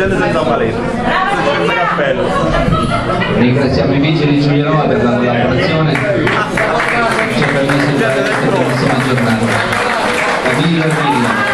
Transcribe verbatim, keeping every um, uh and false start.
gente senza paletta, senza cappello. Ringraziamo i vigili di Giulianova per la collaborazione, ci ha permesso di fare questa bellissima giornata. La Villa Villa.